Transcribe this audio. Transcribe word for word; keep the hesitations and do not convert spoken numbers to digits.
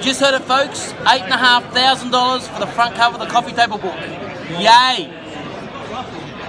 just heard it, folks. Eight and a half thousand dollars for the front cover of the coffee table book. Yay!